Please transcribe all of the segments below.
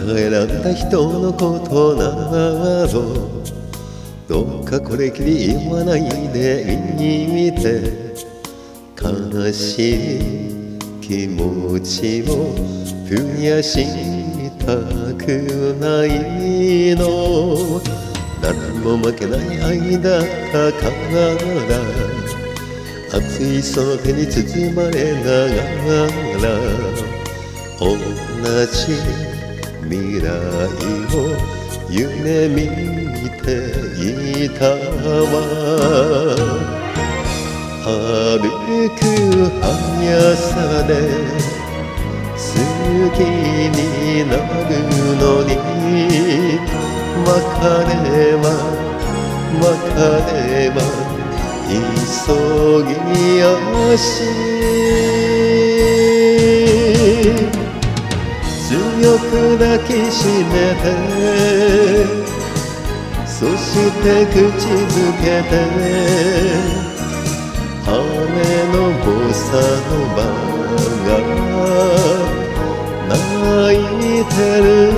選んだ人のことなどどうかこれきり言わないでいて、悲しい気持ちを増やしたくないの。誰も負けない愛だったから熱いその手に包まれながら同じ未来を夢見ていたわ。歩く速さで好きになるのに別れは急ぎ足強く抱きしめてそして口づけて雨のボサノバが泣いてる。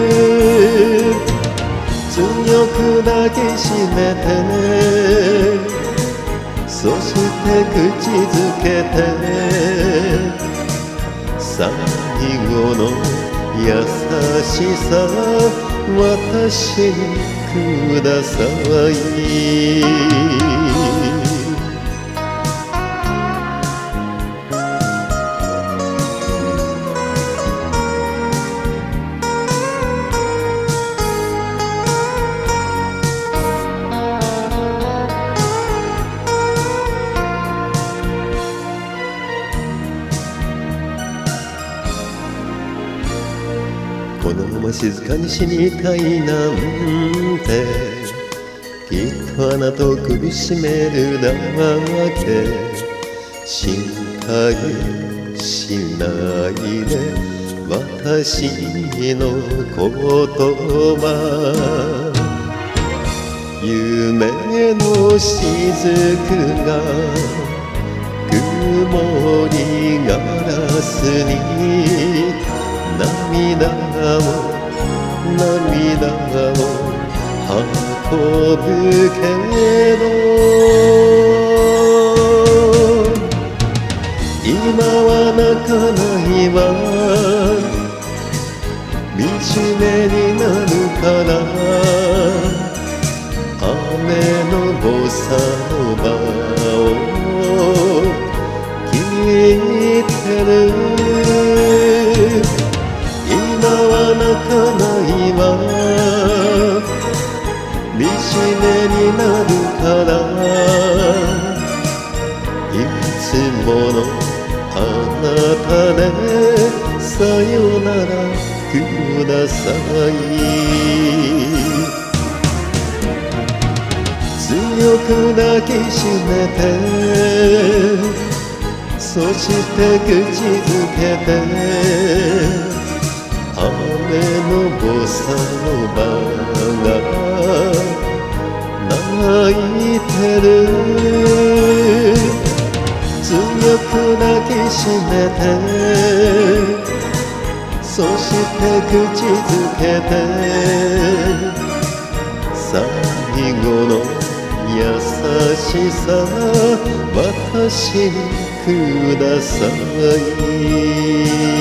強く抱きしめてねそして口づけて最後の優しさ私にください。このまま静かに死にたいなんてきっとあなたを苦しめるだけ。心配しないで私の言葉。夢の雫が曇りガラスに涙を運ぶけど今は泣かないわ。惨めになるから雨のボサノバを聞いてる。今は泣かないわ。惨めになるからいつものあなたでさよならください。強く抱きしめてそして口づけて雨のボサノバが泣いてる。強く抱きしめてそして口づけて最後の優しさ私にください。